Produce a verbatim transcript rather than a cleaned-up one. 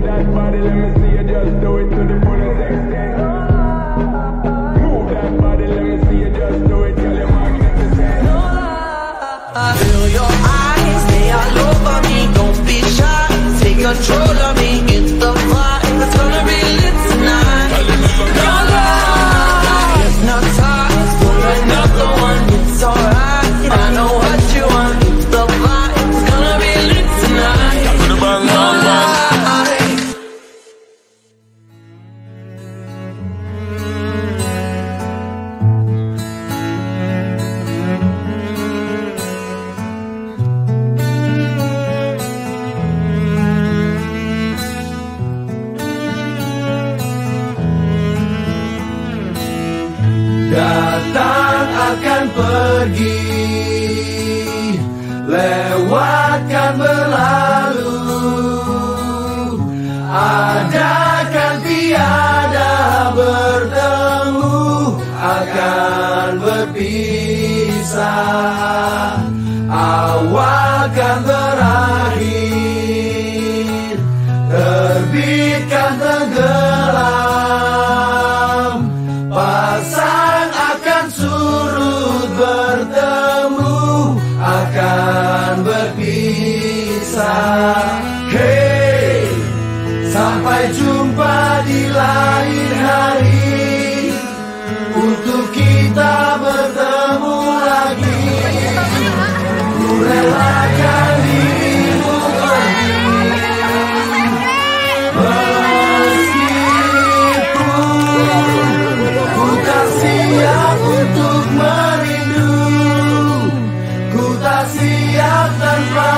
that body, let me see you just do it to the fullest extent. Move that body, let me see you just do it till you're magnificent. Feel your eyes, they all over me. Don't be shy, take control of me. It's the vibe, it's gonna be lit tonight. No lie, it's not ties, pull another one. It's alright, I know what you want. It's the vibe, it's gonna be lit tonight. No lie. Datang akan pergi, lewatkan berlalu. Ada kan tiada bertemu, akan berpisah. Awal kan berakhir, terbit kan tenggelam. Pasang akan surut, bertemu akan berpisah. Hey, sampai jumpa di lain hari, untuk kita bertemu lagi. Ku relakan dirimu pergi, siap untuk merindu, ku tak siap tanpa